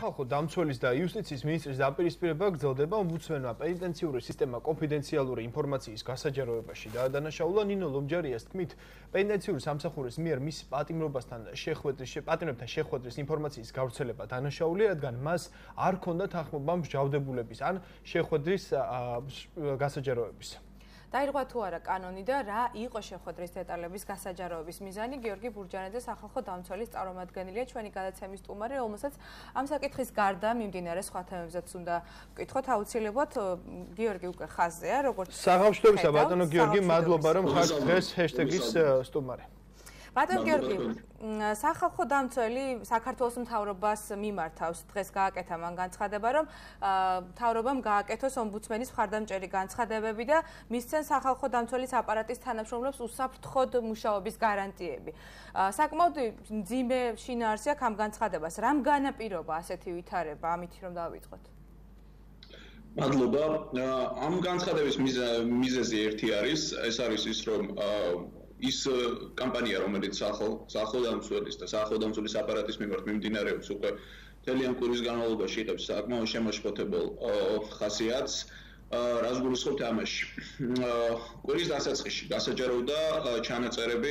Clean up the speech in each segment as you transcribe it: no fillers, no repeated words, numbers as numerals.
სახალხო დამცველის და იუსტიციის მინისტრის დაპირისპირება გრძელდება ომბუდსმენმა პენიტენციური სისტემა კონფიდენციალური ინფორმაციის გასაჯაროებაში დაადანაშაულა. ნინო ლომჯარიას თქმით, პენიტენციური სამსახურის მიერ მის პატიმრობასთან შეხვედრის ინფორმაციის გავრცელება დანაშაულია, რადგან მას არ ჰქონდა თანხმობა მსჯავრდებულების ან შეხვედრის გასაჯაროების. დაირღვა თუ არა კანონი და რა იყო შეხვედრის დეტალების გასაჯაროების მიზანი? გიორგი ბურჯანაძე სახალხო დამცველის წარმომადგენელია, ჩვენი გადაცემის სტუმარი, რომელსაც ამ საკითხის გარდა მიმდინარე სხვა თემებზეც უნდა ვკითხოთ. აუცილებლად გიორგი უკვე ხაზზეა, როგორც საღამოშტობისა ბატონო გიორგი, მადლობა რომ ხართ დღეს ჰეშტეგის სტუმარი. ბატონ გიორგი, სახალხო დამცველი საქართველოს მთავრობას მიმართავს. დღეს გააკეთა მან განცხადება, რომ მთავრობამ გააკეთოს ომბუდსმენის მხარდამჭერი განცხადებები და მისცენ სახალხო დამცველის აპარატის თანამშრომლებს უსაფრთხოდ მუშაობის გარანტიები. საკმაოდ მძიმე შინაარსი აქვს ამ განცხადებას. რამ განაპირობა ასეთი ვითარება? ამით რომ დავიწყოთ. მადლობა. ამ განცხადების მიზეზი ერთი არის, ეს არის ის, რომ ის კამპანია, რომელიც სახელდამცველის და სახელდამცველის აპარატის მიმართ მიმდინარეობს უკვე მთელი ამ კვირის განმავლობაში იღებს საკმაოდ შემაშფოთებელ ხასიათს, რაც გულისხმობთ ამაში. კვირის დასაწყისში გასაჯაროვდა ჩანაწერები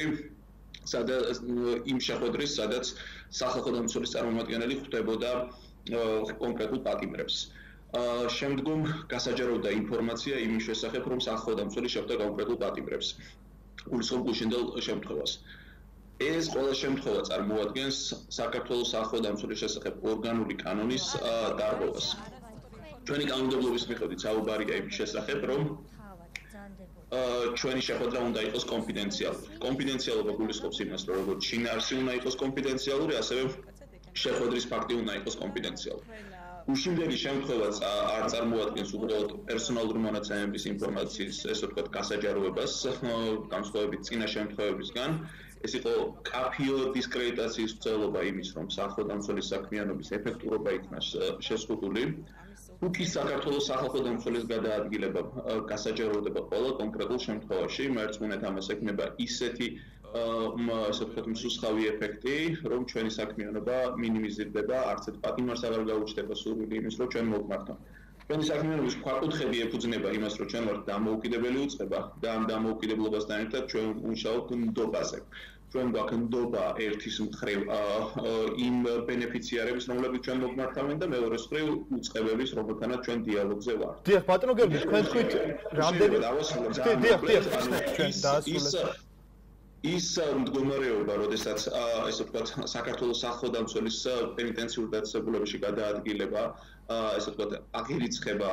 იმ შეხვედრის, სადაც სახელდამცველის წარმომადგენელი ხვდებოდა კონკრეტულ პატიმრებს. შემდგომ გასაჯაროვდა ინფორმაცია იმის შესახებ, რომ სახელდამცველი შეხვდა კონკრეტულ პატიმრებს. გულისხმობ გუშინდელ შემთხვევას. ეს ყველა შემთხვევა წარმოადგენს საქართველოს სახელდამცველის შესახებ ორგანული კანონის დარღვევას. ჩვენი კანონმდებლობის მიხედვით საუბარია იმის შესახებ, რომ ჩვენი შეხვედრა უნდა იყოს კონფიდენციალური. კონფიდენციალობა გულისხმობს იმას, რომ როგორც შინაარსი უნდა იყოს კონფიდენციალური, ასევე შეხვედრის ფაქტი უნდა იყოს კონფიდენციალური. უშინდელი შემთხვევაც არ წარმოადგენს უბრალოდ პერსონალური მონაცემების ინფორმაციის, ესე ვთქვათ, გასაჯაროებას, განსხვავებით წინა შემთხვევებისგან. ეს იყო კაფიო დისკრედიტაციის მცდელობა იმის, რომ სახელდამცველის საქმიანობის ეფექტურობა იქნას შეზღუდული. უკი საქართველოს სახალხო დამცველის გადაადგილება გასაჯაროვდება ყველა კონკრეტულ შემთხვევაში, მერწმუნეთ ამას ექნება ისეთი ასე ვთქვათ, მსუსხავი ეფექტი, რომ ჩვენი საქმიანობა მინიმიზირდება, არც ერთ პატიმარს აღარ გაუჩნდება სურვილი იმის, რომ ჩვენ მოვმართოთ. ჩვენი საქმიანობის ქვაკუთხედი ეფუძნება იმას, რომ ჩვენ ვართ დამოუკიდებელი უწყება და ამ დამოუკიდებლობასთან ერთად ჩვენ ვმუშაობთ ნდობაზე. ჩვენ გვაქვს ნდობა ერთის მხრივ იმ ბენეფიციარების, რომლებიც ჩვენ მოვმართავენ და მეორეს მხრივ უწყებების, რომელთანაც ჩვენ დიალოგზე ვართ. დიახ, ბატონო გიორგი, თქვენ თქვით რამდენი ის მდგომარეობა, როდესაც ესე ვთქვათ, საქართველოს სახელდამცველის პენიტენციური დაწესებულებაში გადაადგილება, ესე ვთქვათ, აღირიცხება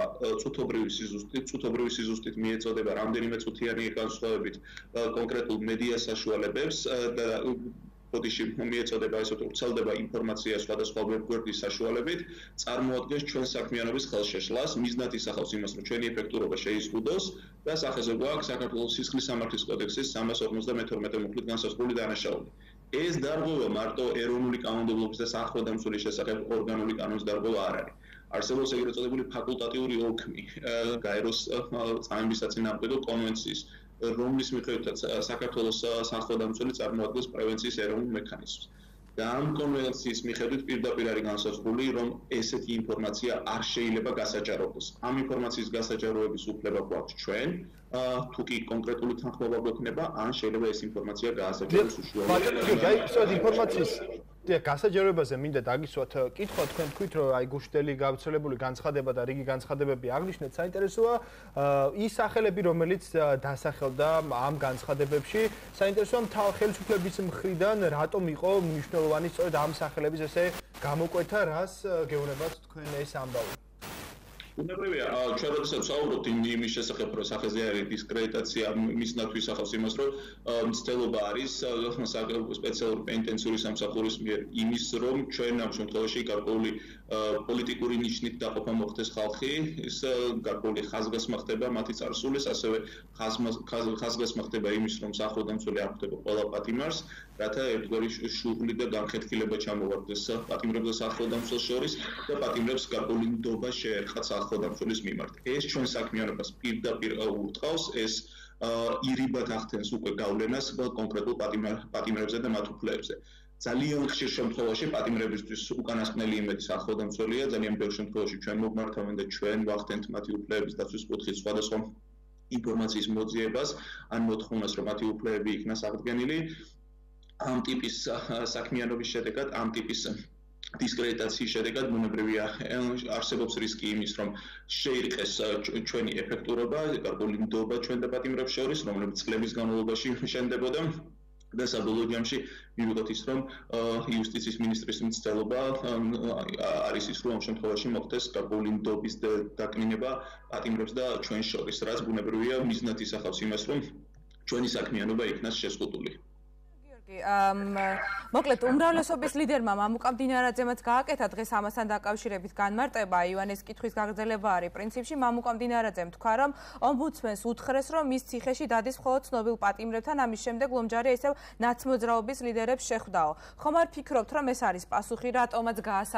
წუთობრივი სიზუსტით მიეწოდება რამდენიმე წუთიანი განსხვავებით კონკრეტულ მედია საშუალებებს და ბოდიში მიეწოდება, ესე ვთქვათ, ვრცელდება ინფორმაცია სხვადასხვა ვებგვერდის საშუალებით, წარმოადგენს ჩვენ საქმიანობის ხელშეშლას, მიზნად ისახავს იმას, რომ ჩვენი ეფექტურობა შეიზღუდოს და სახეზე გვაქვს საქართველოს სისხლის სამართლის კოდექსის 352 მუხლით განსაზღვრული დანაშაული. ეს დარღვევა მარტო ეროვნული კანონმდებლობის და სახელდამცველის შესახებ ორგანული კანონის დარღვევა არ არის. არსებობს ეგრეთ წოდებული ფაკულტატიური ოლქმი, გაეროს წამების საწინააღმდეგო კონვენციის, რომლის მიხედვითაც საქართველოს სახელდამცველი წარმოადგენს პრევენციის ეროვნულ მექანიზმს. და ამ კონვენციის მიხედვით პირდაპირ არის განსაზღვრული, რომ ესეთი ინფორმაცია არ შეიძლება გასაჯაროვდეს. ამ ინფორმაციის გასაჯაროების უფლება გვაქვს ჩვენ, თუ კი კონკრეტული თანხმობა გვექნება, ან შეიძლება ეს ინფორმაცია გაასაჯაროს უშუალოდ. აი, ინფორმაციის გასაჯაროებაზე მინდა დაგისვათ კითხვა, თქვენ თქვით, რომ აი გუშინდელი გავრცელებული განცხადება და რიგი განცხადებები აღნიშნეთ, საინტერესოა ის სახელები, რომელიც დასახელდა ამ განცხადებებში, საინტერესოა ხელისუფლების მხრიდან რატომ იყო მნიშვნელოვანი სწორედ ამ სახელების ესე გამოკვეთა, რას გეუბნებათ თქვენ ეს ამბავი? უნებრივია, ჩვენ როდესაც ვსაუბრობთ იმის შესახებ, რომ სახეზე არის დისკრედიტაცია, მიზნად ვისახავს იმას, რომ მცდელობა არის სპეციალური პენიტენციური სამსახურის მიერ იმის, რომ ჩვენ ამ შემთხვევაში გარკვეული პოლიტიკური ნიშნით დაყოფა მოხდეს ხალხი, ის გარკვეული ხაზგასმა ხდება მათი წარსულის, ასევე ხაზგასმა ხდება იმის, რომ სახელდამცველი არ ხვდება ყველა პატიმარს, რათა ერთგვარი შუღლი და განხეთქილება ჩამოვარდეს პატიმრებს და სახელდამცველს შორის და პატიმრებს გარკვეული ნდობა შეერხათ სახელდამცველის მიმართ. ეს ჩვენ საქმიანობას პირდაპირ ურტყავს, ეს ირიბად ახდენს უკვე გავლენას კონკრეტულ პატიმრებზე და მათ უფლებებზე. ძალიან ხშირ შემთხვევაში პატიმრებისთვის უკანასკნელი იმედი სახელმწიფოა, ძალიან ბევრ შემთხვევაში ჩვენ მოგმართავენ და ჩვენ ვახდენთ მათი უფლებების დაცვის კუთხით სხვადასხვა ინფორმაციის მოძიებას, ან მოთხოვნას, რომ მათი უფლებები იქნას აღდგენილი. ამ ტიპის საქმიანობის შედეგად, ამ ტიპის დისკრედიტაციის შედეგად ბუნებრივია არსებობს რისკი იმის, რომ შეირყეს ჩვენი ეფექტურობა, გარკვეული ნდობა ჩვენ და პატიმრებს შორის, რომლებიც წლების განმავლობაში შენდებოდა. და საბოლოო ჯამში მივიღოთ ის, რომ იუსტიციის მინისტრის მცდელობა არის ის, რომ ამ შემთხვევაში მოხდეს გარკვეული ნდობის დაკნინება პატიმრებს და ჩვენ შორის, რაც ბუნებრივია მიზნად ისახავს იმას, რომ ჩვენი საქმიანობა იქნას შეზღუდული. მოკლედ უმრავლესობის ლიდერმა მამუკა მდინარაძემაც გააკეთა დღეს ამასთან დაკავშირებით განმარტება. ივანეს კითხვის გაგრძელება არის პრინციპში. მამუკა მდინარაძემ თქვა, რომ ომბუდსმენს უთხრეს, რომ მის ციხეში დადის მხოლოდ ცნობილ პატიმრებთან, ამის შემდეგ ლომჯარი ისევ ნაცმოძრაობის ლიდერებს შეხვდაო. ხომ არ ფიქრობთ, რომ ეს არის პასუხი, რატომაც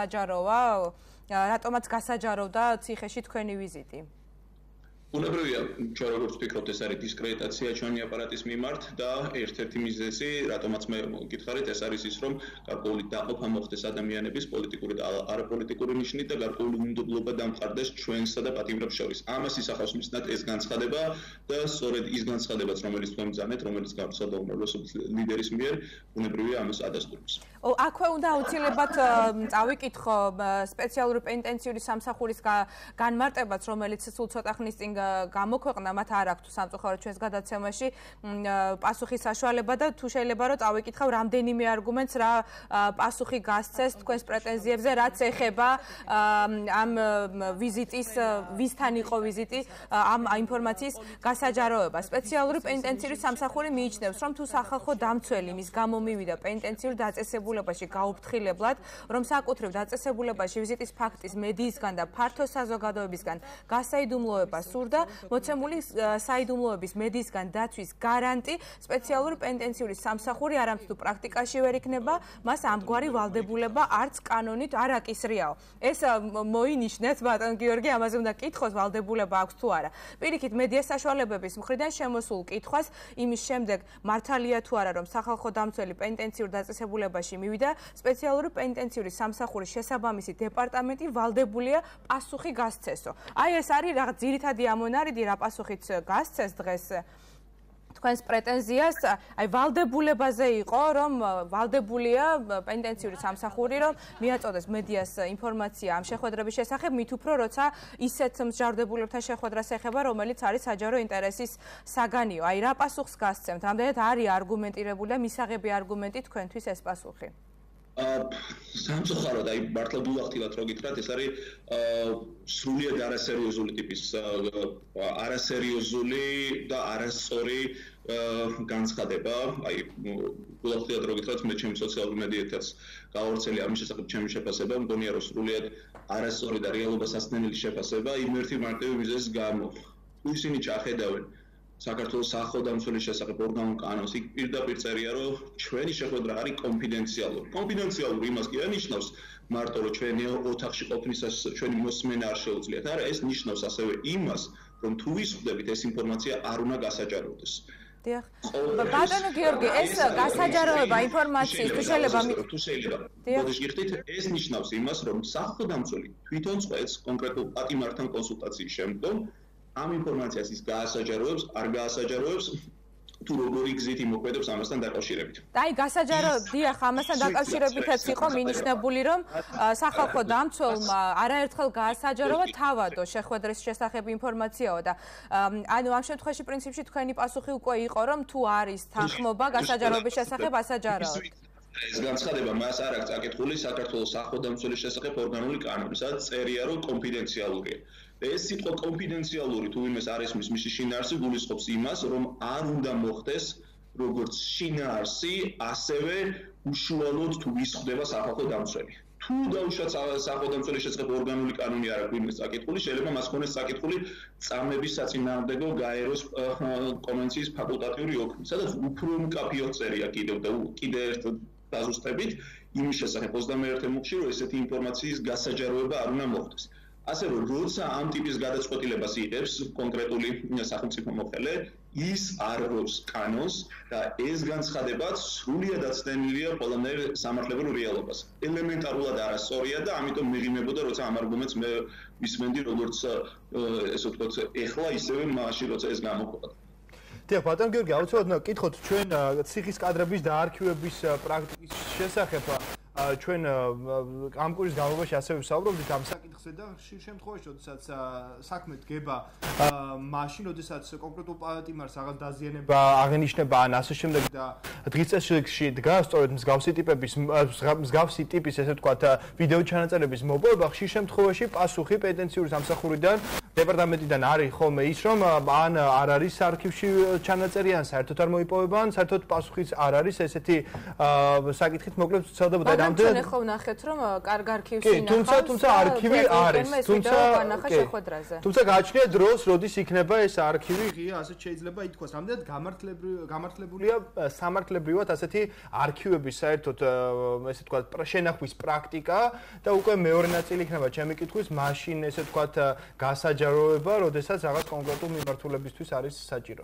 გასაჯაროვდა ციხეში თქვენი ვიზიტი? ბუნებრივია, ჩვენ როგორც ვფიქრობთ, ეს არის დისკრედიტაცია ჩვენი აპარატის მიმართ და ერთ-ერთი მიზეზი, რატომაც მე მოგითხარით, ეს არის ის, რომ გარკვეული დაყოფა მოხდეს ადამიანების პოლიტიკური და არაპოლიტიკური ნიშნით და გარკვეული უნდობლობა დამყარდეს ჩვენსა და პატიმრებს შორის. ამას ისახავს მიზნად ეს განცხადება და სწორედ ის განცხადებაც, რომელიც თქვენ ბრძანეთ, რომელიც გავრცელდა უმრავლესობის ლიდერის მიერ, ბუნებრივია ამას ადასტურებს. აქვე უნდა აუცილებლად წავიკითხო სპეციალური პენტენციური სამსახურის განმარტებაც, რომელიც სულ ცოტა ხნის წინ გამოქვეყნა, მათ არ აქვთ სამწუხაროდ ჩვენს გადაცემაში პასუხის საშუალება და თუ შეიძლება რომ წავიკითხავ რამდენიმე არგუმენტს, რა პასუხი გასცეს თქვენს პრეტენზიებზე, რაც ეხება ამ ვიზიტის, ვისთან იყო ვიზიტი, ამ ინფორმაციის გასაჯაროვება. სპეციალური პენტენციური სამსახური მიიჩნევს, რომ თუ სახალხო დამცველი მის გამო მივიდა პენტენციურ დაწესებულებაში გაუფრთხილებლად, რომ საკუთრივ დაწესებულებაში ვიზიტის ფაქტის მედიისგან და ფართო საზოგადოებისგან გასაიდუმლოება სურდა, მოცემული საიდუმლოების მედიისგან დაცვის გარანტი სპეციალური პენტენციური სამსახური არამც თუ პრაქტიკაში ვერ იქნება, მას ამგვარი ვალდებულება არც კანონით არ აკისრიაო. ეს მოინიშნეთ ბატონ გიორგი, ამაზე უნდა კითხოს, ვალდებულება აქვს თუ არა. პირიქით მედია საშუალებების მხრიდან შემოსულ კითხვას იმის შემდეგ მართალია თუ არა, რომ სახალხო დამცველი პენტენციურ დაწესებულებაში მივიდა, სპეციალური პენტენციური სამსახურის შესაბამისი დეპარტამენტი ვალდებულია პასუხი გასცესო. აი ეს არის რაღაც ძირითადი ამონარიდი, რა პასუხიც გასცეს დღეს თქვენს პრეტენზიას, აი ვალდებულებაზე იყო, რომ ვალდებულია პენტენციური სამსახური, რომ მიაწოდეს მედიას ინფორმაცია ამ შეხვედრების შესახებ, მით უფრო როცა ისეთ მსჯავრდებულებთან შეხვედრას ეხება, რომელიც არის საჯარო ინტერესის საგანიო. აი რა პასუხს გასცემთ? რამდენად არის არგუმენტირებული და მისაღები არგუმენტი თქვენთვის ეს პასუხი? სამწუხაროდ, აი მართლა გულახდილად რო გითხრათ, ეს არის სრულიად არასერიოზული ტიპის, არასერიოზული და არასწორი განცხადება. აი გულახდილად რო გითხრათ, მე ჩემი სოციალური მედიითაც გავავრცელე ამის შესახებ ჩემი შეფასება, მგონია რომ სრულიად არასწორი და რეალობას ასნენელი შეფასება იმ ერთი მარტივი მიზეზის გამო. თუ ისინი ჩახედავენ საქართველოს სახელმწიფოს შესახებ ორგანულ კანონს, იქ პირდაპირ წერია, რომ ჩვენი შეხვედრა არის კონფიდენციალური. კონფიდენციალური იმას კი არ ნიშნავს მარტო, რომ ჩვენი ოთახში ყოფნისას ჩვენი მოსმენა არ შეუძლიათ. არა, ეს ნიშნავს ასევე იმას, რომ თუ ვისხდებით, ეს ინფორმაცია არ უნდა გასაჯაროვდეს. დიახ. ბატონო გიორგი, ეს გასაჯაროვება ინფორმაციის თუ შეიძლება გიხდით, ეს ნიშნავს იმას, რომ სახელმწიფო თვითონ წვეთს კონკრეტულ პატიმართან კონსულტაციის შემდგომ ამ ინფორმაციას ის გაასაჯაროებს, არ გაასაჯაროებს, თუ როგორი გზით იმოქმედებს ამასთან დაკავშირებით. აი, დიახ, ამასთან დაკავშირებითაც იყო მინიშნებული, რომ სახალხო დამცველმა არაერთხელ გაასაჯაროვა თავადო შეხვედრის შესახებ ინფორმაციაო და ანუ ამ შემთხვევაში პრინციპში თქვენი პასუხი უკვე იყო, რომ თუ არის თანხმობა გასაჯაროების შესახებ ასაჯაროოთ. ეს განცხადება მას არ აქვს წაკითხული საქართველოს სახელმწიფოს შესახებ ორგანული კანონი, სადაც წერია, რომ კონფიდენციალურია. ეს სიტყვა კონფიდენციალური თუ იმეს არ ისმის მისი შინაარსი გულისხმობს იმას, რომ არ უნდა მოხდეს როგორც შინაარსი, ასევე უშუალოდ თუ ვისხდება სახალხო დამცველი. თუ დაუშვათ სახალხო დამცველის შესახებ ორგანული კანონი არ აქვს იმის წაკითხული, შეიძლება მას ქონდეს წაკითხული წამების საწინააღმდეგო გაეროს კონვენციის ფაკულტატიური ოქმი, სადაც უფრო მკაფიო წერია კიდევ ერთ დაზუსტებით იმის შესახებ 21 მუხში, რომ ესეთი ინფორმაციის გასაჯაროება არ უნდა მოხდეს. ასე რომ როცა ამ ტიპის გადაწყვეტილებას იღებს კონკრეტული სახელმწიფო მოხელე, ის არღვევს კანონს და ეს განცხადებაც სრულიად აცდენილია ყველანაირ სამართლებრივ რეალობას. ელემენტარულად არასწორია და ამიტომ მიღიმებოდა, როცა ამ არგუმენტს მე ვისმენდი როგორც ესე ვთქვათ, ეხლა ისევე მაშინ როცა ეს გამოქვეყნდა. დიახ, ბატონ გიორგი, აუცილებლად გკითხოთ ჩვენ ციხის კადრების დაარქივების პრაქტიკის შესახებ. ჩვენ ამ კვირის განმავლობაში ასევე ვსაუბრობდით ამ საკითხზე და ხშირ შემთხვევაში, როდესაც საქმე დგება მაშინ, როდესაც კონკრეტულ პატიმარს რაღაც დაზიანება აღენიშნება ან ასე შემდეგ და დღის წესრიგში დგას სწორედ მსგავსი ტიპის ესე ვთქვათ ვიდეო ჩანაწერების მოპოვება, ხშირ შემთხვევაში პასუხი პეტენციური სამსახურიდან დეპარტამენტიდან არის ხოლმე ის, რომ ან არ არის არქივში ჩანაწერი, ან საერთოდ არ მოიპოვება, ან საერთოდ პასუხიც არ არის ესეთი საკითხით მოკლედ ვცელდებოდა. ჩვენ ახლა ვნახეთ, რომ კარგ არქივში ნახავს. თუმცა არქივი არის, თუმცა გააჩნია დროს, როდის იქნება ეს არქივი ღია, ასე შეიძლება ითქვას. ამდენად გამართლებულია სამართლებრივად ასეთი არქივების საერთოდ ესე ვთქვათ შენახვის პრაქტიკა და უკვე მეორე ნაწილი იქნება ჩემი კითხვის, მაშინ ესე ვთქვათ გასაჯაროება, როდესაც რაღაც კონკრეტულ მიმართულებისთვის არის საჭირო.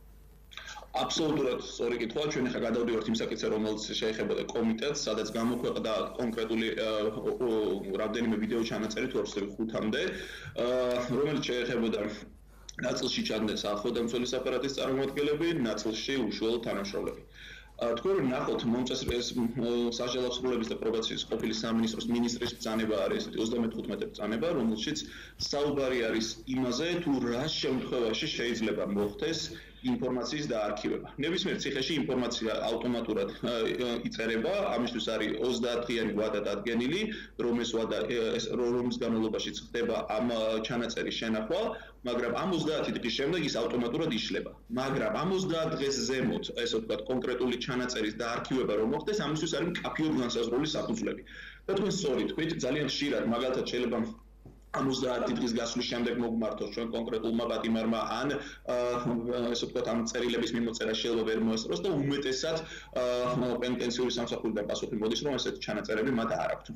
აბსოლუტურად სწორი კითხვა. ჩვენ ახლა გადავდივართ იმ საკითხზე, რომელიც შეეხებოდა კომიტეტს, სადაც გამოქვეყნდა კონკრეტული რამდენიმე ვიდეო ჩანაწერი თუ არ ვცდები 5-მდე, რომელიც შეეხებოდა ნაწილში ჩანდნენ სახელმწიფოს აპარატის წარმომადგენლები, ნაწილში უშუალო თანამშრომლები. თქვენ ნახოთ მომწესრიგების სასჯელოსროლების და პრობაციის ყოფილი სამინისტროს მინისტრის ბრძანება არის ესეთი 35 ბრძანება, რომელშიც საუბარი არის იმაზე, თუ რა შემთხვევაში შეიძლება მოხდეს ინფორმაციის დაარქივება. ნებისმიერ ციხეში ინფორმაცია ავტომატურად იწერება, ამისთვის არის 30 დღიანი ვადა დადგენილი, რომის განმავლობაში ხდება ამ ჩანაწერის შენახვა, მაგრამ ამ 30 დღის შემდეგ ის ავტომატურად იშლება. მაგრამ ამ 30 დღეს ზემოთ, ესე ვთქვათ, კონკრეტული ჩანაწერის დაარქივება რომ მოხდეს, ამისთვის არის მკაფიოდ განსაზღვრული საფუძვლები. და თქვენ სწორი თქვით, ძალიან ხშირად მაგალითად შეიძლება ამ 30 დღის გასვლის შემდეგ მოგმართოს ჩვენ კონკრეტულმა პატიმარმა ან ესე ვთქვათ ამ წერილების მიმოწერა შეიძლება ვერ მოესწროს და უმეტესად პენტენციური სამსახურიდან პასუხი მოდის, რომ ესეთი ჩანაწერები მათ არ აქვთ.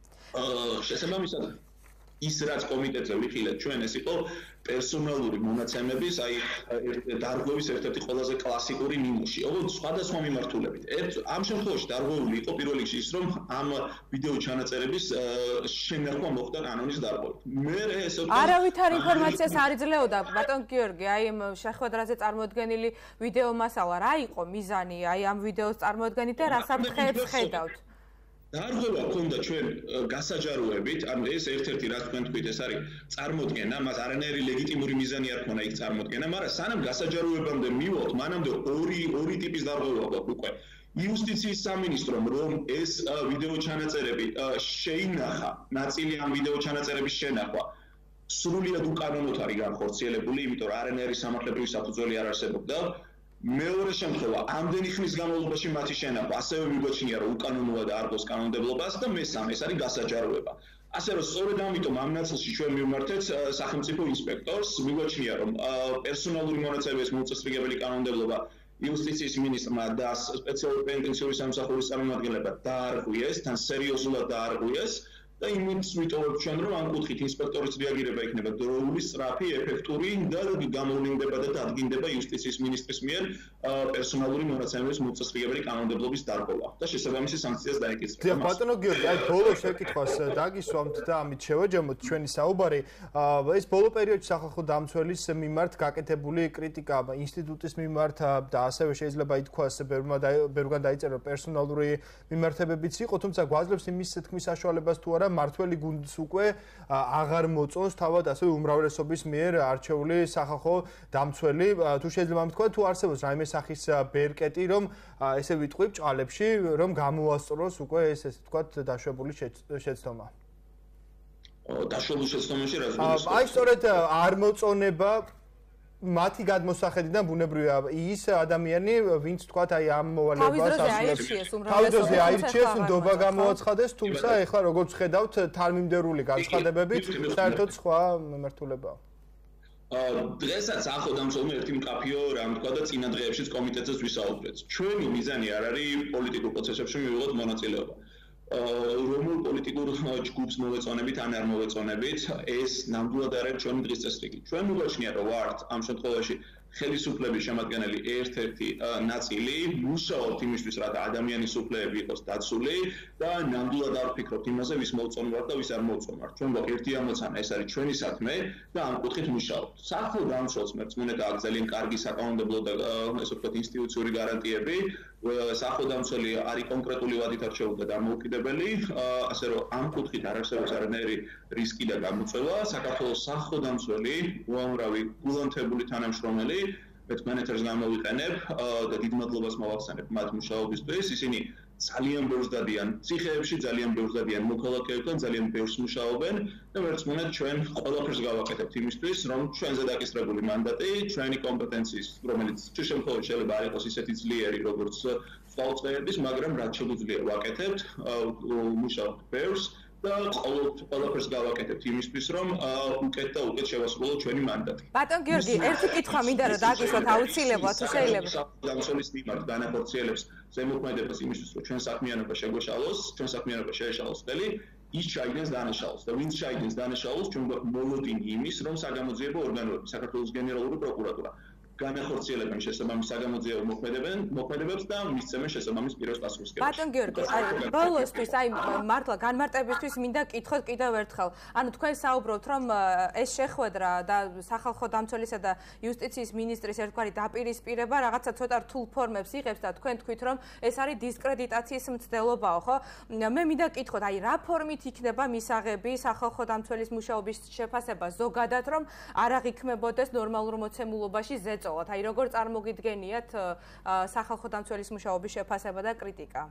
შესაბამისად ის რაც კომიტეტზე ვიხილეთ ჩვენ ეს იყო პერსონალური მონაცემების, დარღვევის ერთ-ერთი ყველაზე კლასიკური ნიმუში. ოღონდ სხვადასხვა მიმართულებით. ამ შემთხვევაში დარღვეული იყო პირველ რიგში ის, რომ ამ ვიდეო ჩანაწერების შენახვა მოხდა კანონის დარღვევით. მე ესე ვთქვი, არავითარ ინფორმაციას არ იძლეოდა ბატონ გიორგი, აი ამ შეხვედრაზე წარმოდგენილი ვიდეო მასალა რა იყო მიზანი, აი ამ ვიდეოს წარმოდგენით და რა საფრთხეებს ხედავთ? დარღვევა ქონდა ჩვენ გასაჯაროებით, ანუ ეს ერთ-ერთი რაც თქვენ თქვით, ეს არის წარმოდგენა, მას არანაირი ლეგიტიმური მიზანი არ ქონა იქ წარმოდგენა, მაგრამ სანამ გასაჯაროებამდე მივიღოთ, მანამდე ორი ტიპის დარღვევა გვაქვს უკვე. იუსტიციის სამინისტრომ რომ ეს ვიდეო ჩანაწერები შეინახა, ნაწილი ამ ვიდეო ჩანაწერების შენახვა სრულიად უკანონოდ არის განხორციელებული, იმიტომ რომ არანაირი სამართლებრივი საფუძველი არ არსებობდა. მეორე შემთხვევა, ამდენი ხნის განმავლობაში მათი შენახვა ასევე მიგვაჩნია, რომ უკანონოა და არ გოს კანონმდებლობას და მესამე ეს არის გასაჯაროება. ასე რომ სწორედ ამიტომ ამ ნაწილში ჩვენ მივმართეთ სახელმწიფო ინსპექტორს, მიგვაჩნია, რომ პერსონალური მონაცემების მოწესრიგებელი კანონმდებლობა იუსტიციის მინისტრმა და სპეციალური პენტენციური სამსახურის წარმომადგენლებმა დაარღვიეს, თან სერიოზულად დაარღვიეს. და იმით ვიტოვებ ჩვენ, რომ ამ კუთხით ინსპექტორის რეაგირება იქნება დროული, სწრაფი, ეფექტური და გამოვლინდება და დადგინდება იუსტიციის მინისტრის მიერ პერსონალური მონაცემების მოწესრიგებელი კანონმდებლობის დარღვევა და შესაბამისი სანქციას დაეკისრება. დიახ, ბატონო გიორგი, აი ბოლოს შეკითხვას დაგისვამთ და ამით შევაჯამოთ ჩვენი საუბარი. ეს ბოლო პერიოდში სახალხო დამცველის მიმართ გაკეთებული კრიტიკა ინსტიტუტის მიმართ და ასევე შეიძლება ითქვას ბევრგან დაიწერა პერსონალური მიმართებებიც იყო, თუმცა გვაძლევს იმის თქმის საშუალებას თუ არა მართველი გუნდს უკვე აღარ მოწონს თავად ასევე უმრავლესობის მიერ არჩეული სახალხო დამცველი. თუ შეიძლება ამთქვა, თუ არსებობს რაიმე სახის ბერკეტი, რომ ესე ვიტყვი ბჭყალებში, რომ გამოასწოროს უკვე ეს ესე ვთქვათ დაშვებული შეცდომა. დაშვებული შეცდომაში რა ზოგადად? აი სწორედ არ მოწონება მათი გადმოსახედიდან ბუნებრივია ის ადამიანი, ვინც თქვათ აი ამ მოვალეობას თავიდროზე აირჩიეს, ნდობა გამოაცხადეს, თუმცა ეხლა როგორც ხედავთ, თანმიმდევრული განცხადებებით საერთოდ სხვა მიმართულებაა. დღესაც ახალგამცველმა ერთი მკაფიო რამ თქვა და წინა დღეებშიც კომიტეტზეც ვისაუბრეთ. ჩვენი მიზანი არ არის პოლიტიკურ პროცესებში მივიღოთ მონაწილეობა. რომელ პოლიტიკურ ჯგუფს მოვეწონებით ან არ მოვეწონებით, ეს ნამდვილად არ არის ჩვენი დღის წესრიგი. ჩვენ მოგაჩნია, რომ ვართ ამ შემთხვევაში ხელისუფლების შემადგენელი ერთ-ერთი ნაწილი, მუშაობთ იმისთვის, რათა ადამიანის უფლებები იყოს დაცული და ნამდვილად არ ვფიქრობთ იმაზე, ვის მოვწონი ვართ და ვის არ მოვწონი ვართ. ჩვენ გვაქვს ერთი ამოცანა, ეს არის ჩვენი საქმე და ამ კუთხით მუშაობთ. საქმე დამცველს მერწმუნეთა აქვს ძალიან კარგი საკანონმდებლო და ესე ვთქვათ ინსტიტუციური გარანტიები. სახელმწიფო არის კონკრეტული ვადით არჩეული და დამოუკიდებელი, ასე რომ ამ კუთხით არ არსებობს არანაირი რისკი და გამოწვევა. საქართველოს სახელმწიფო უამრავი გულანთებული თანამშრომელი მეთმენეთერს გამოვიყენებ და დიდ მადლობას მოვახსენებ მათ მუშაობისთვის. ისინი ძალიან ბევრს დადიან ციხეებში, ძალიან ბევრს დადიან მოქალაქეებთან, ძალიან ბევრს მუშაობენ და მერწმუნედ ჩვენ ყველაფერს გავაკეთებთ იმისთვის, რომ ჩვენზე დაკისრებული მანდატი, ჩვენი კომპეტენციის, რომელიც თუ შემთხვევაში შეიძლება არ იყოს ისეთი ძლიერი, როგორც ხალხების, მაგრამ რაც შეგვიძლია ვაკეთებთ, მუშაობთ ბევრს და ყველაფერს გავაკეთებთ იმისთვის, რომ უკეთ და უკეთ შევასრულოთ ჩვენი მანდატი. ბატონ გიორგი, ერთი კითხვა მინდა რომ დაგისვათ აუცილებლად თუ შეიძლება. დამცველის მიმართ განახორციელებს ზემოქმედებას იმისთვის, რომ ჩვენ საქმიანობა შეგვეშალოს, ჩვენ საქმიანობა შეეშალოს ხელი, ის ჩაიგდენს დანაშაულს და ვინც ჩაიგდენს დანაშაულს, ჩვენ გვაქვს მოლოდინი იმის, რომ საგამოძიებო ორგანოები, საქართველოს გენერალური პროკურატურა განახორციელებენ შესაბამის საგამოძიებო მოქმედებებს და მისცემენ შესაბამის პირებს პასუხისმგებლობას. ბატონ გიორგი, ბოლოსთვის, მართლა განმარტებისთვის მინდა კითხოთ კიდევ ერთხელ. ანუ თქვენ საუბრობთ, რომ ეს შეხვედრა და სახალხო დამცველისა და იუსტიციის მინისტრის ერთგვარი დაპირისპირება რაღაცა ცოტა რთულ ფორმებს იღებს და თქვენ თქვით, რომ ეს არის დისკრედიტაციის მცდელობაო, ხო? მე მინდა კითხოთ, რა ფორმით იქნება მისაღები სახალხო დამცველის მუშაობის შეფასება ზოგადად, რომ არ აღიქმებოდეს ნორმალურ მოცემულობაში ზეწოლა. აი როგორ წარმოგიდგენიათ სახალხო დამცველის მუშაობის შეფასება და კრიტიკა?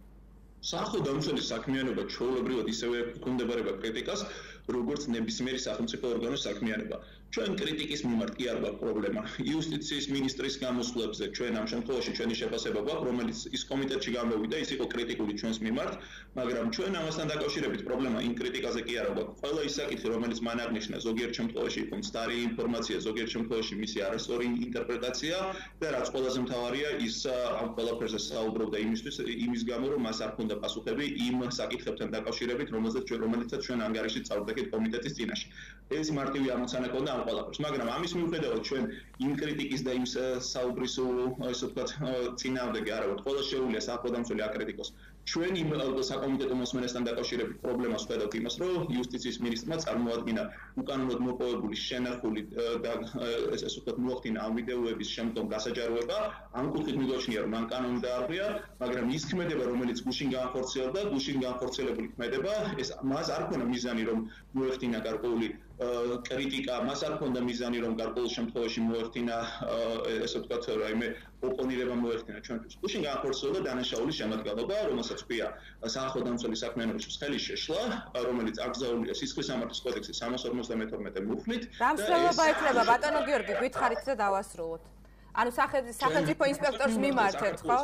სახალხო დამცველის საქმიანობა ჩვეულებრივად ისევე ექვემდებარება კრიტიკას, როგორც ნებისმიერი სახელმწიფო ორგანოს საქმიანობა. ჩვენ კრიტიკის მიმართ კი არ გვაქვს პრობლემა. იუსტიციის მინისტრის გამოსვლებზე ჩვენ ამ შემთხვევაში ჩვენი შეფასება გვაქვს, რომელიც ის კომიტეტში გამოვიდა, ის იყო კრიტიკული ჩვენს მიმართ, მაგრამ ჩვენ ამასთან დაკავშირებით პრობლემა იმ კრიტიკაზე კი არ გვაქვს. ყველა ის საკითხი, რომელიც მან აღნიშნა, ზოგიერთ შემთხვევაში იყო მცდარი ინფორმაცია, ზოგიერთ შემთხვევაში მისი არასწორი ინტერპრეტაცია და რაც ყველაზე მთავარია, ის ამ ყველაფერზე საუბრობდა იმის გამო, რომ მას არ ჰქონდა პასუხები იმ საკითხებთან დაკავშირებით, რომელიცაც ჩვენ ანგარიში წავდექით კომიტეტის წინაშე. ეს მარტივი ამოცანა ჰქონდა ამ ყველაფერს, მაგრამ ამის მიუხედავად ჩვენ იმ კრიტიკის და იმ საუბრის ასე ვთქვათ წინააღმდეგი არ ვართ. ყველა შეუძლია სახელმწიფო აკრიტიკოს. ჩვენ იმ საკომიტეტო მოსმენასთან დაკავშირებით პრობლემას ვხედავთ იმას, რომ იუსტიციის მინისტრმა წარმოადგინა უკანონოდ მოპოვებული შენახული და ესე ვთქვათ მოახდინა ამ ვიდეოების შემდგომ გასაჯაროება. ამ კუთხით მიგოჩნია, რომ მან კანონი დაარღვია, მაგრამ ის ქმედება, რომელიც გუშინ გაახორციელდა, გუშინ გაახორციელებული ქმედება, მას არ ქონა მიზანი, რომ მოეხდინა გარკვეული კრიტიკა, მას არ ქონდა მიზანი, რომ გარკვეულ შემთხვევაში მოეხდინა ესე ვთქვათ, რაიმე ოპონირება მოეხდინა ჩვენთვის. გუშინ გაახორციელდა დანაშაულის შემადგენლობა, რომელსაც ქვია სახალხო დამცველის საქმიანობის ხელის შეშლა, რომელიც აკრძალულია სისხლის სამართლის კოდექსის 352 მუხლით. დამსვლელობა ექნება ბატონო გიორგი, გითხარით და დავასრულოთ. ანუ სახელმწიფო ინსპექტორს მიმართეთ, ხო?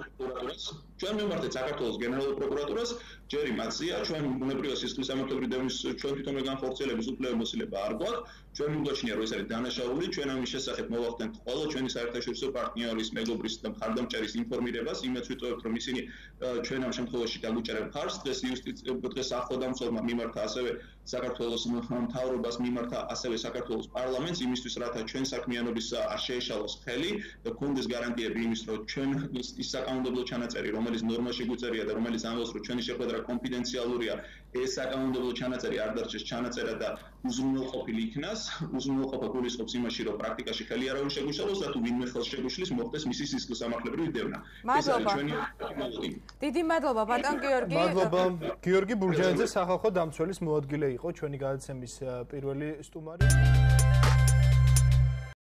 ჩვენ მიმართეთ საქართველოს გენერალურ პროკურატურას, ჯერ იმაცია, ჩვენ ბუნებრივად სისხლის სამართლებრივი დევნის ჩვენ თვითონვე განხორციელების უფლებამოსილება არ გვაქვს. ჩვენ მიგვაჩნია, რომ ეს არის დანაშაული, ჩვენ ამის შესახებ მოვახდენთ ყველა ჩვენი საერთაშორისო პარტნიორის, მეგობრის და მხარდამჭერის ინფორმირებას, იმედს ვიტოვებთ, რომ ისინი ჩვენ ამ შემთხვევაში გაგუჭერენ ხარს. დღეს სახელმწიფო მიმართა ასევე საქართველოს მთავრობას მიმართა ასევე საქართველოს პარლამენტს იმისთვის, რათა ჩვენ საქმიანობის არ შეეშალოს ხელი და გქონდეს გარანტიები იმის, რომ ჩვენ ის საკანონმდებლო ჩანაწერი, რომელიც ნორმაში გვწერია და რომელიც ამბობს, რომ ჩვენი შეხვედრა კონფიდენციალურია, ეს საკანონმდებლო ჩანაწერი არ დარჩეს ჩანაწერად და უზრუნველყოფილი იქნას. უზრუნველყოფა გულისხმობს იმაში, რომ პრაქტიკაში ხელი არ უნდა შეგვიშალოს და თუ ვინმე ხელს შეგვიშლის, მოხდეს მისი სისხლის სამართლებრივი დევნა. ეს არის ჩვენი მოლოდინი. დიდი მადლობა ბატონ გიორგი. მადლობა. გიორგი ბურჯანიძე, სახალხო დამცველის მოადგილე იყო ჩვენი გადაცემის პირველი სტუმარი.